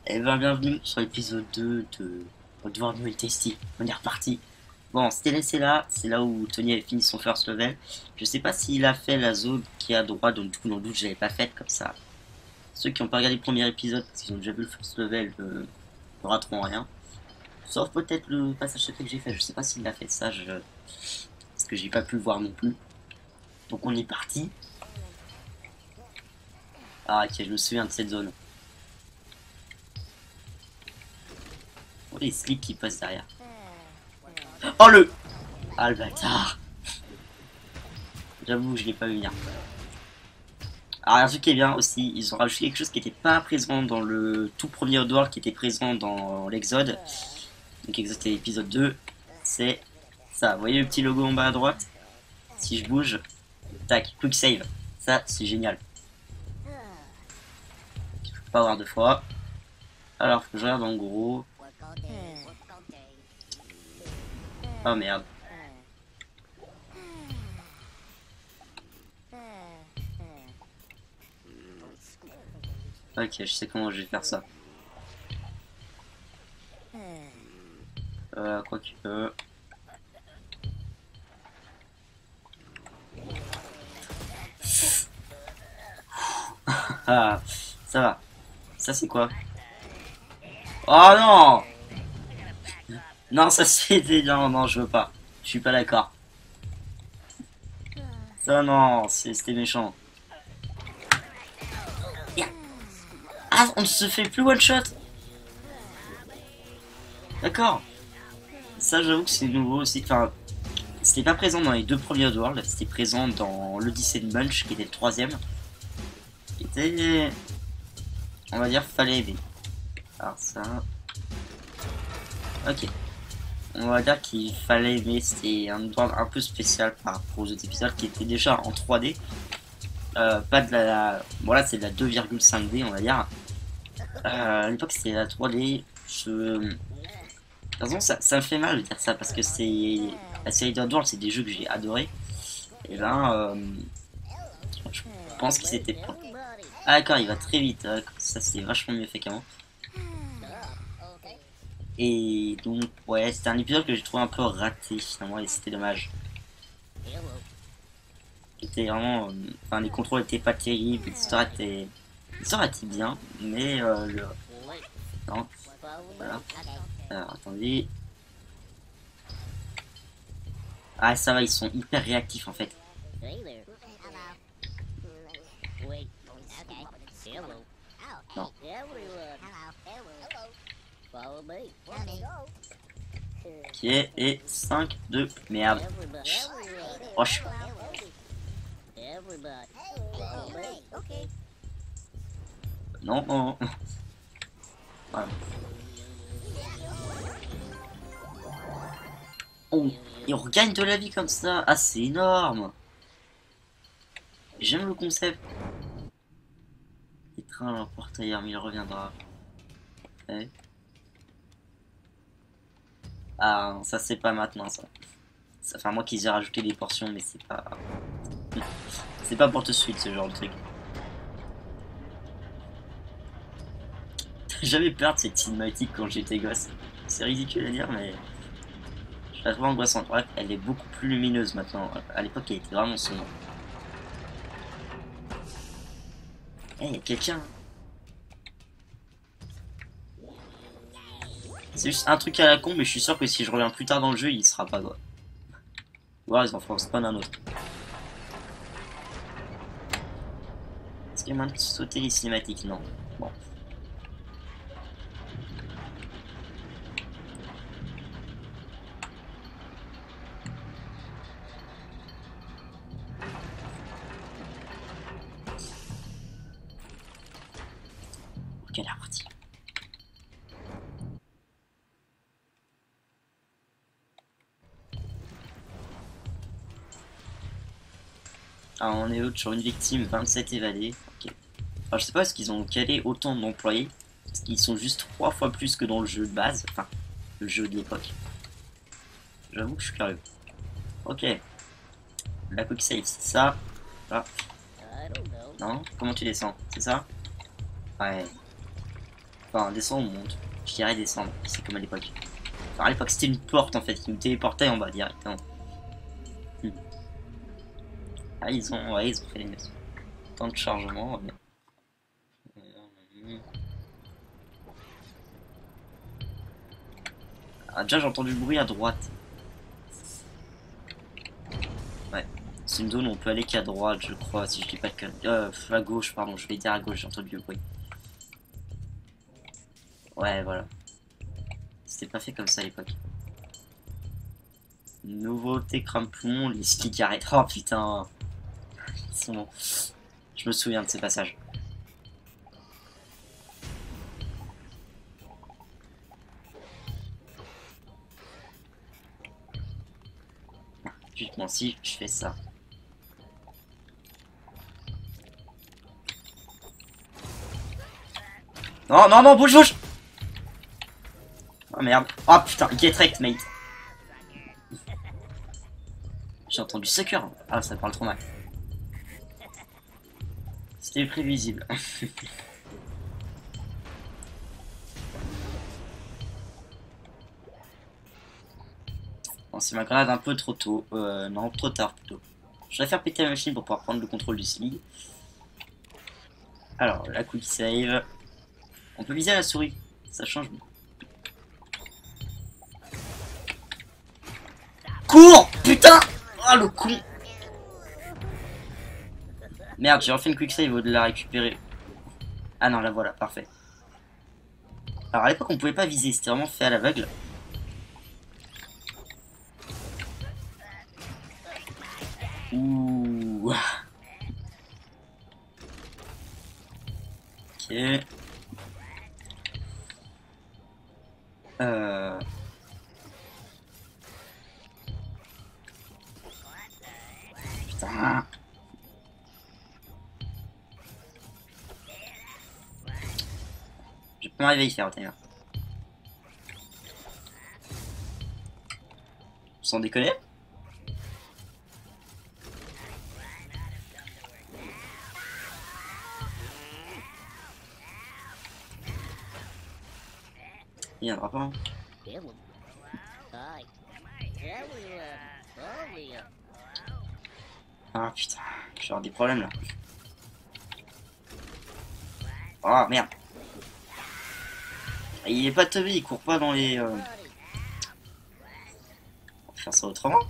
Et ben bienvenue sur l'épisode 2 de Devoir Noël Tasty. On est reparti. Bon, on s'était laissé là, c'est là où Tony avait fini son first level. Je sais pas s'il a fait la zone qui est à droite, donc du coup dans le doute je l'avais pas faite comme ça. Ceux qui n'ont pas regardé le premier épisode, parce qu'ils ont déjà vu le first level, ne rateront rien. Sauf peut-être le passage secret que j'ai fait, je sais pas s'il a fait ça, parce que j'ai pas pu le voir non plus. Donc on est parti. Ah ok, je me souviens de cette zone. Oh les slips qui passent derrière. Oh le... Ah le bâtard. J'avoue, je l'ai pas vu venir. Alors un truc qui est bien aussi, ils ont rajouté quelque chose qui n'était pas présent dans le tout premier Oddworld, qui était présent dans l'Exode. Donc Exode c'était l'épisode 2. C'est ça, vous voyez le petit logo en bas à droite? Si je bouge, tac, quick save. Ça, c'est génial. Je peux pas avoir deux fois. Alors, faut que je regarde en gros. Oh merde. Ok, je sais comment je vais faire ça. Quoi que... Ah, ça va. Ça c'est quoi? Oh non! Non, ça c'était... Non, non, je veux pas. Je suis pas d'accord. Ça non, c'était méchant. Ah, on ne se fait plus one shot. D'accord. Ça j'avoue que c'est nouveau aussi. Enfin, c'était pas présent dans les deux premiers Oddworld. C'était présent dans l'Odyssey de Munch, qui était le troisième. Qui était... On va dire fallait aimer. Alors ça... Ok. On va dire qu'il fallait aimer. C'était un Oddworld un peu spécial par rapport aux autres épisodes qui étaient déjà en 3D. Pas de la... Bon là c'est de la 2,5D on va dire. À l'époque c'était la 3D. De toute façon ça me fait mal de dire ça parce que c'est... La série d'Oddworld c'est des jeux que j'ai adoré. Et là je pense qu'il s'était... Ah d'accord, il va très vite. Ça c'est vachement mieux fait qu'avant. Et donc ouais, c'était un épisode que j'ai trouvé un peu raté finalement et c'était dommage. C'était vraiment... Enfin les contrôles étaient pas terribles, l'histoire était... L'histoire était bien, mais le... Non, voilà. Alors attendez. Ah ça va, ils sont hyper réactifs en fait. Non. Ok, et 5, 2, merde. Oh, non, non, non. Voilà. Oh, et on regagne de la vie comme ça. Ah, c'est énorme. J'aime le concept. Les trains l'emportent ailleurs, mais il reviendra. Ouais. Ah, ça c'est pas maintenant ça. Enfin, moi qu'ils aient rajouté des portions, mais c'est pas... C'est pas pour tout de suite ce genre de truc. J'avais peur de cette cinématique quand j'étais gosse. C'est ridicule à dire, mais... Je la trouve angoissante. Bref, elle est beaucoup plus lumineuse maintenant. À l'époque, elle était vraiment sombre. Eh, hey, y'a quelqu'un. C'est juste un truc à la con, mais je suis sûr que si je reviens plus tard dans le jeu, il sera pas quoi. Ou alors ils en feront spawn un autre. Est-ce qu'il y a moyen de sauter les cinématiques? Non. Bon. Ok, la partie. Ah, on est l'autre sur une victime, 27 évadés. Ok. Alors, je sais pas est-ce qu'ils ont calé autant d'employés. Parce qu'ils sont juste 3 fois plus que dans le jeu de base. Enfin, le jeu de l'époque. J'avoue que je suis curieux. Ok. La quick save, c'est ça. Là. Non? Comment tu descends? C'est ça? Ouais. Enfin, descend ou monte. Je dirais descendre, c'est comme à l'époque. Enfin, à l'époque, c'était une porte en fait qui nous téléportait en bas directement. Hmm. Ah, ouais, ils ont fait les maisons. Temps de chargement, ouais. Ah, déjà, j'ai entendu le bruit à droite. Ouais. C'est une zone où on peut aller qu'à droite, je crois, si je dis pas de conneries. À gauche, pardon, je vais dire à gauche, j'ai entendu le bruit. Ouais, voilà. C'était pas fait comme ça à l'époque. Nouveauté crampon, les skis arrêtent. Oh putain. Ils sont... Je me souviens de ces passages. Justement, si je fais ça. Non, non, non, bouge, bouge. Oh merde. Oh putain, get wrecked, mate. J'ai entendu sucker. Ah, ça parle trop mal. C'était prévisible. Bon, c'est ma grenade un peu trop tôt. Non, trop tard plutôt. Je vais faire péter la machine pour pouvoir prendre le contrôle du slide. Alors, la quick save. On peut viser à la souris. Ça change. Cours. Putain. Oh le con. Merde, j'ai refait une quick save au lieu de la récupérer. Ah non, la voilà, parfait. Alors à l'époque, on pouvait pas viser, c'était vraiment fait à l'aveugle. Ouh. Ok. Putain. Je peux m'arriver à y faire au timer. Sans déconner. Il viendra pas. Hein. Ah putain, je vais avoir des problèmes là. Oh merde. Il est pas teubé, il court pas dans les... On va faire ça autrement.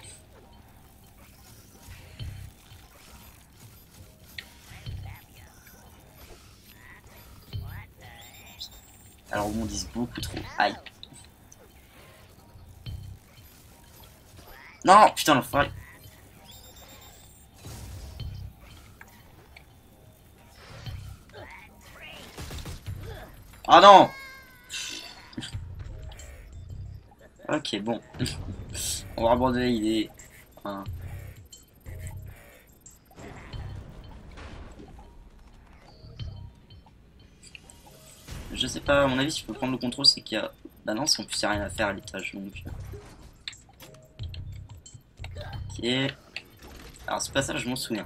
Alors on dit beaucoup trop. Aïe. Non, putain l'enfoiré. Oh non. Ok, bon. On va abandonner l'idée. Hein. Je sais pas, à mon avis, si je peux prendre le contrôle, c'est qu'il y a... Bah non, si en plus il n'y a rien à faire à l'étage, donc... Ok. Alors ce passage, je m'en souviens.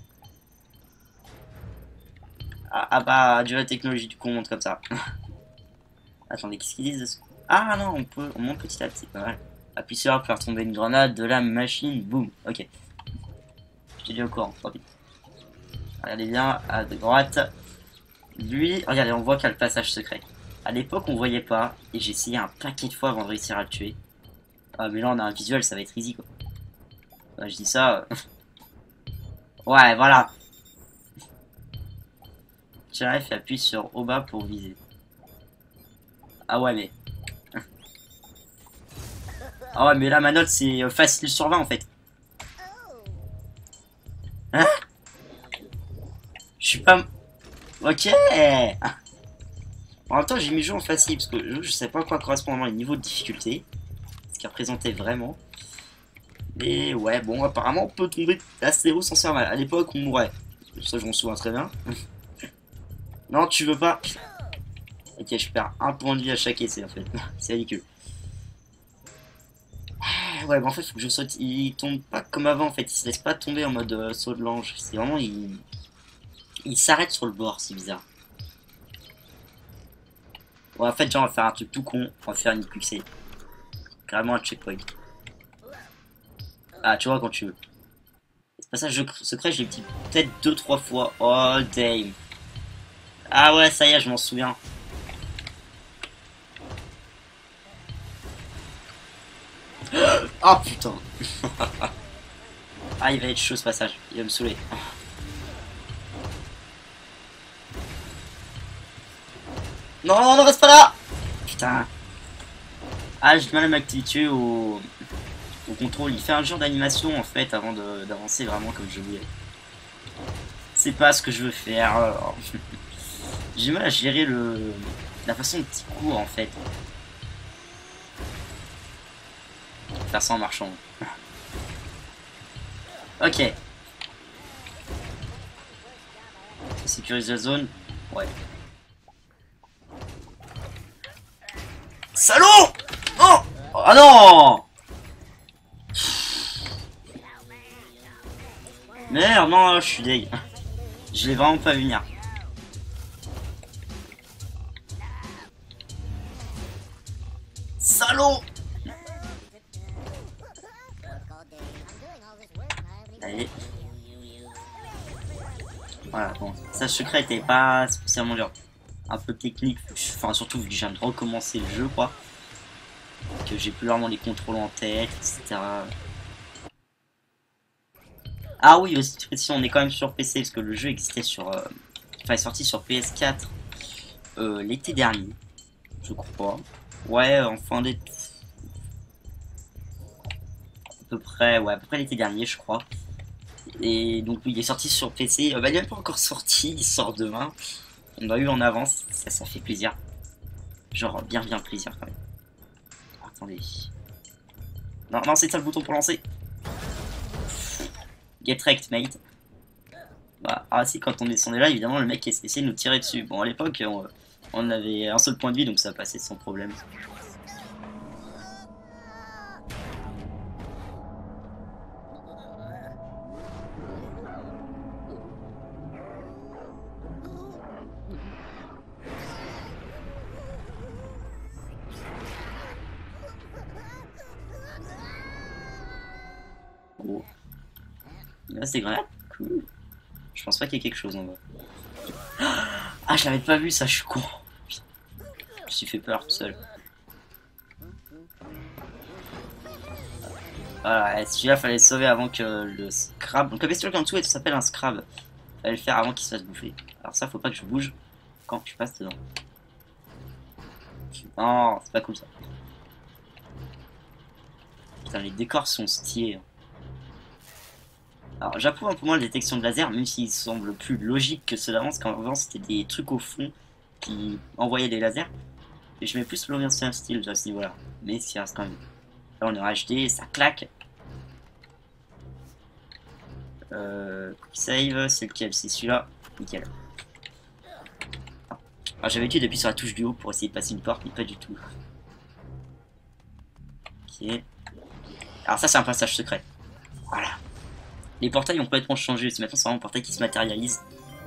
Ah bah, Dieu la technologie, du coup on monte comme ça. Attendez, qu'est-ce qu'ils disent? Ah non, on monte petit à petit, pas mal. Appuie sur A pour faire tomber une grenade de la machine, boum, ok. Je t'ai dit au courant, trop vite. Regardez bien, à droite. Lui, regardez, on voit qu'il y a le passage secret. À l'époque, on voyait pas, et j'ai essayé un paquet de fois avant de réussir à le tuer. Ah, mais là, on a un visuel, ça va être easy, quoi. Bah, je dis ça... ouais, voilà. Tiens F et appuie sur haut bas pour viser. Ah ouais, mais... ah ouais, mais là, ma note, c'est facile sur 20, en fait. Hein? Je suis pas... Ok. En même temps, j'ai mis le jeu en facile, parce que je sais pas à quoi correspond les niveaux de difficulté. Ce qu'il représentait vraiment. Mais ouais, bon, apparemment, on peut tomber assez haut sans se faire mal. À l'époque, on mourait. Ça, je m'en souviens très bien. Non, tu veux pas. Ok, je perds un point de vie à chaque essai, en fait. C'est ridicule. Ouais, bah en fait, faut que je saute. Il tombe pas comme avant, en fait. Il se laisse pas tomber en mode saut de l'ange. C'est vraiment... Il s'arrête sur le bord, c'est bizarre. Bon, en fait, genre, on va faire un truc tout con. On va faire une quick save. Carrément un checkpoint. Ah, tu vois, quand tu veux. Ce passage secret, je l'ai petit peut-être 2-3 fois. Oh, damn. Ah ouais, ça y est, je m'en souviens. Oh putain. Ah, il va être chaud ce passage. Il va me saouler. Non, non, non, reste pas là. Putain. Ah, j'ai du mal à m'habituer au contrôle. Il fait un genre d'animation en fait avant d'avancer vraiment comme je voulais. C'est pas ce que je veux faire. J'ai du mal à gérer la façon dont il court en fait. Faire ça en marchant. Ok. Ça sécurise la zone. Ouais. Salaud! Oh! Ah non! Merde, non, je suis deg. Je l'ai vraiment pas vu venir. Salaud! Allez. Voilà, bon. Ça secret était pas spécialement dur. Un peu technique, enfin surtout vu que je viens de recommencer le jeu, quoi. Que j'ai plus vraiment les contrôles en tête, etc. Ah oui, aussi, on est quand même sur PC, parce que le jeu existait sur... Enfin, est sorti sur PS4 l'été dernier, je crois. Ouais, en fin d'été... À peu près, ouais, à peu près l'été dernier, je crois. Et donc, oui, il est sorti sur PC. Bah, il n'est pas encore sorti, il sort demain. On a eu en avance, ça fait plaisir. Genre, bien plaisir, quand même. Attendez. Non, non, c'est ça le bouton pour lancer. Get wrecked, mate. Bah, ah si, quand on descendait là, évidemment, le mec essayait de nous tirer dessus. Bon, à l'époque, on avait un seul point de vie, donc ça passait sans problème. Oh. Là, c'est grenade. Cool. Je pense pas qu'il y ait quelque chose en bas. Ah, je l'avais pas vu, ça, je suis con. Je me suis fait peur tout seul. Voilà, celui-là, fallait le sauver avant que le scrab. Donc, la bestiole qui est en dessous, elle s'appelle un scrab. Fallait le faire avant qu'il se fasse bouffer. Alors, ça, faut pas que je bouge quand je passe dedans. Non, c'est pas cool ça. Putain, les décors sont stylés. Alors, j'approuve un peu moins la détection de laser, même s'il semble plus logique que ceux d'avant, parce qu'avant c'était des trucs au fond qui envoyaient des lasers. Et je mets plus l'ancien style à ce niveau-là. Mais ça reste quand même. Là, on est en HD, ça claque. Quick save, c'est lequel? C'est celui-là. Nickel. Alors, j'avais dit depuis sur la touche du haut pour essayer de passer une porte, mais pas du tout. Ok. Alors, ça, c'est un passage secret. Voilà. Les portails ont complètement changé. Maintenant, c'est vraiment un portail qui se matérialise.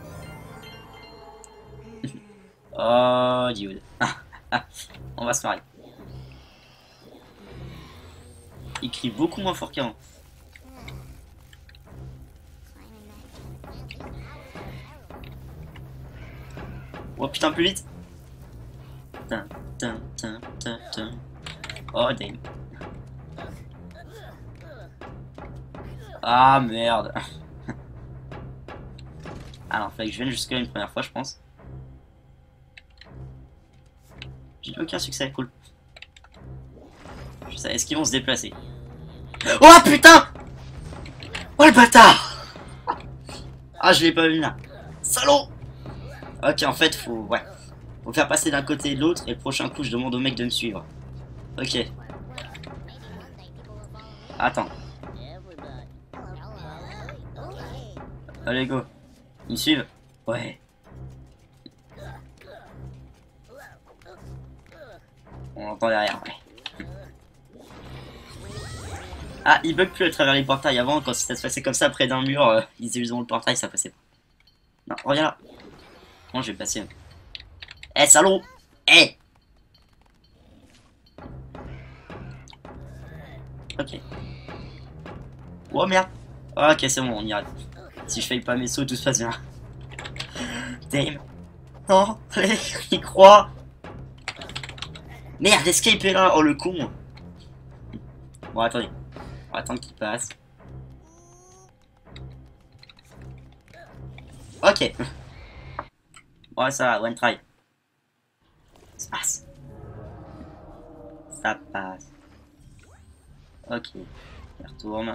Oh, dude. On va se marrer. Il crie beaucoup moins fort qu'avant. Oh putain, plus vite. Oh, damn. Ah merde. Alors, fallait que je vienne jusque là une première fois, je pense. J'ai eu aucun succès, cool. Je sais, est-ce qu'ils vont se déplacer? Oh putain! Oh le bâtard! Ah, je l'ai pas vu là. Salaud! Ok, en fait, ouais. Faut faire passer d'un côté et de l'autre, et le prochain coup, je demande au mec de me suivre. Ok. Attends. Allez, go. Ils me suivent? Ouais. On l'entend derrière, ouais. Ah, il bug plus à travers les portails. Avant, quand ça se passait comme ça près d'un mur, ils étaient juste devant le portail, ça passait pas. Non, reviens là. Non, je vais passer. Eh, salaud! Eh! Ok. Oh merde. Ok, c'est bon, on y arrive. Si je fais pas mes sauts, tout se passe bien. Damn. Non, allez, il croit. Merde, l'escape est là. Oh le con. Bon, attendez. On va attendre qu'il passe. Ok. Ouais, ça va, one try. Ça passe. Ça passe. Ok. Il retourne.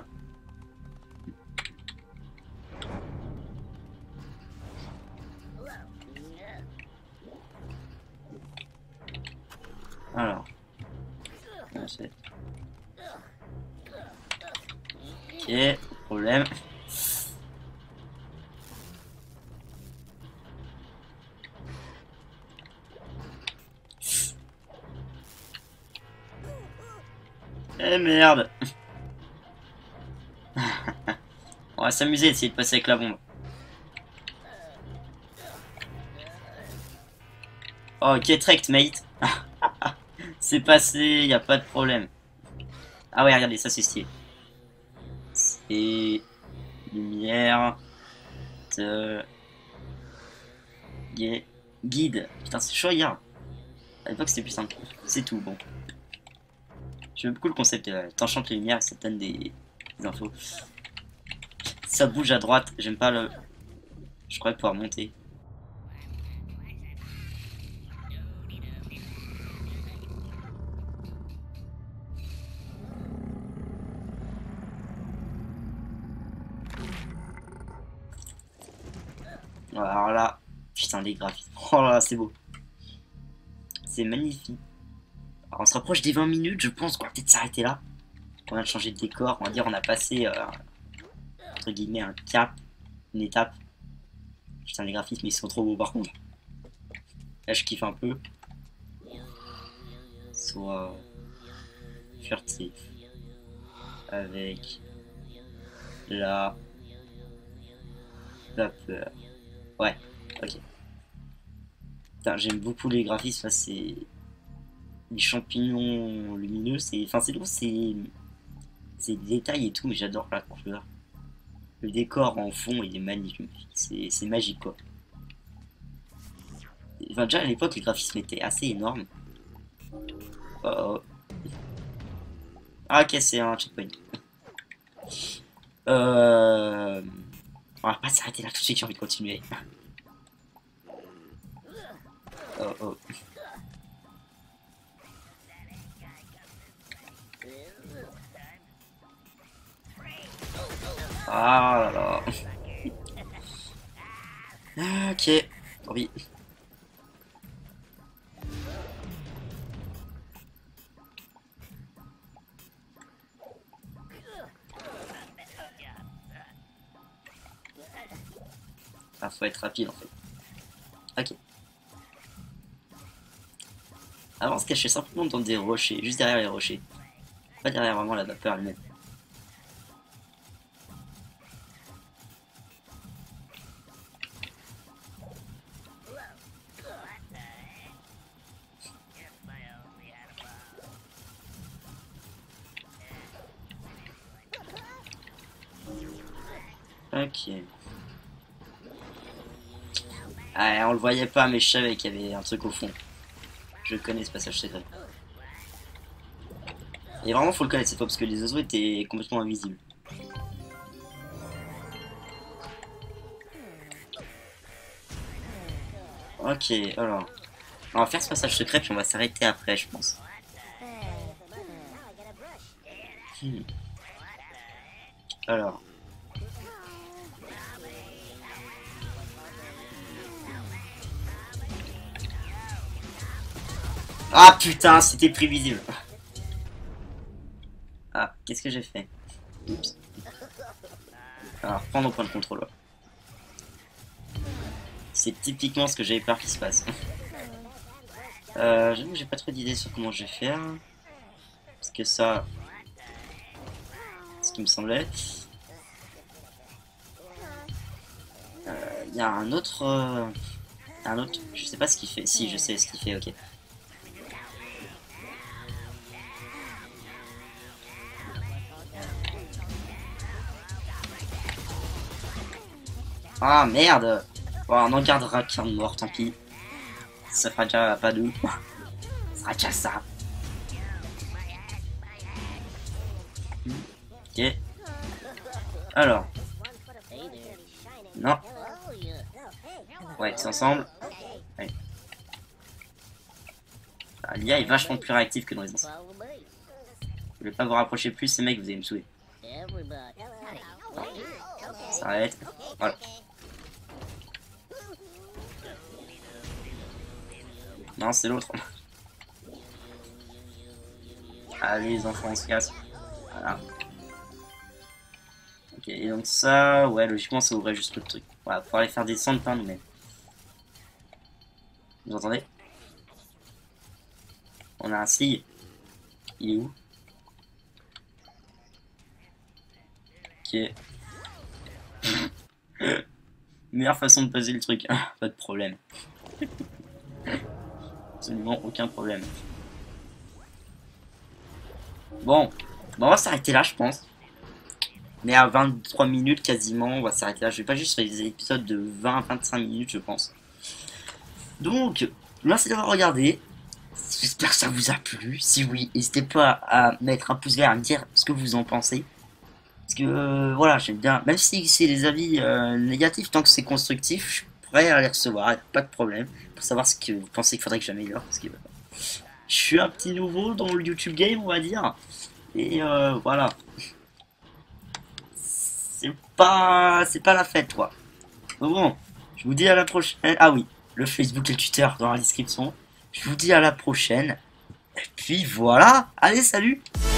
Alors. Ensuite. Ok, problème. Eh merde. On va s'amuser, essayer de passer avec la bombe. Oh, get wrecked, mate. C'est passé, y a pas de problème. Ah ouais, regardez, ça c'est stylé. C'est lumière de guide. Putain, c'est chaud hier. À l'époque c'était plus simple. C'est tout, bon. J'aime beaucoup le concept. T'enchantes les lumières, ça te donne des infos. Ça bouge à droite, j'aime pas le. Je croyais pouvoir monter. Alors là, putain, les graphismes. Oh là là, c'est beau. C'est magnifique. Alors on se rapproche des 20 minutes, je pense qu'on va peut-être s'arrêter là. On vient de changer de décor, on va dire on a passé, entre guillemets, un cap, une étape. Putain, les graphismes ils sont trop beaux par contre. Là je kiffe un peu. Soit furtif. Avec la vapeur. Ouais, ok. Putain, j'aime beaucoup les graphismes, là c'est... Les champignons lumineux, c'est... Enfin c'est drôle, c'est des détails et tout, mais j'adore la couleur. Le décor en fond, il est magnifique. C'est magique, quoi. Enfin, déjà, à l'époque, les graphismes étaient assez énormes. Oh, oh. Ah, ok, c'est un checkpoint. On va pas s'arrêter là tout de suite, j'ai envie de continuer. Oh, oh. Ah là là. Ok, tant pis. Ah, faut être rapide en fait. Ok. Alors on se cachait simplement dans des rochers, juste derrière les rochers. Pas derrière vraiment la vapeur elle-même. Ok. Ah, on le voyait pas, mais je savais qu'il y avait un truc au fond. Je connais ce passage secret. Et vraiment, faut le connaître cette fois parce que les oiseaux étaient complètement invisibles. Ok, alors. On va faire ce passage secret puis on va s'arrêter après, je pense. Alors. Ah putain, c'était prévisible. Ah, qu'est-ce que j'ai fait? Oups. Alors, prendre au point de contrôle. C'est typiquement ce que j'avais peur qu'il se passe. J'avoue que j'ai pas trop d'idées sur comment je vais faire. Parce que ça... Ce qui me semblait. Il y a un autre... un autre... Je sais pas ce qu'il fait. Si, je sais ce qu'il fait, ok. Ah merde. Bon, on en gardera qu'un de mort, tant pis. Ça fera déjà pas deux. Ça sera déjà ça. Ok. Alors. Non. Ouais, c'est ensemble. Ouais. Ah, l'IA est vachement plus réactive que dans les anciens. Je voulais pas vous rapprocher plus, ces mecs, vous allez me saouler. Ça arrête. Voilà. Non, c'est l'autre. Allez, les enfants, on se casse. Voilà. Ok, et donc ça, ouais, logiquement, ça ouvrait juste le truc. Voilà, pour aller faire descendre par nous-mêmes. Vous entendez? On a un sig. Il est où? Ok. Meilleure façon de poser le truc. Pas de problème. Absolument aucun problème. Bon, on va s'arrêter là, je pense. On est à 23 minutes quasiment, on va s'arrêter là. Je vais pas juste faire des épisodes de 20 à 25 minutes, je pense. Donc, merci d'avoir regardé. J'espère que ça vous a plu. Si oui, n'hésitez pas à mettre un pouce vert, à me dire ce que vous en pensez. Parce que, voilà, j'aime bien. Même si c'est des avis négatifs, tant que c'est constructif, je pourrais les recevoir, pas de problème. Pour savoir ce que vous pensez qu'il faudrait que j'améliore. Parce que je suis un petit nouveau dans le YouTube game, on va dire. Et voilà. C'est pas la fête, quoi. Bon, je vous dis à la prochaine. Ah oui, le Facebook et le Twitter dans la description. Je vous dis à la prochaine. Et puis voilà. Allez, salut!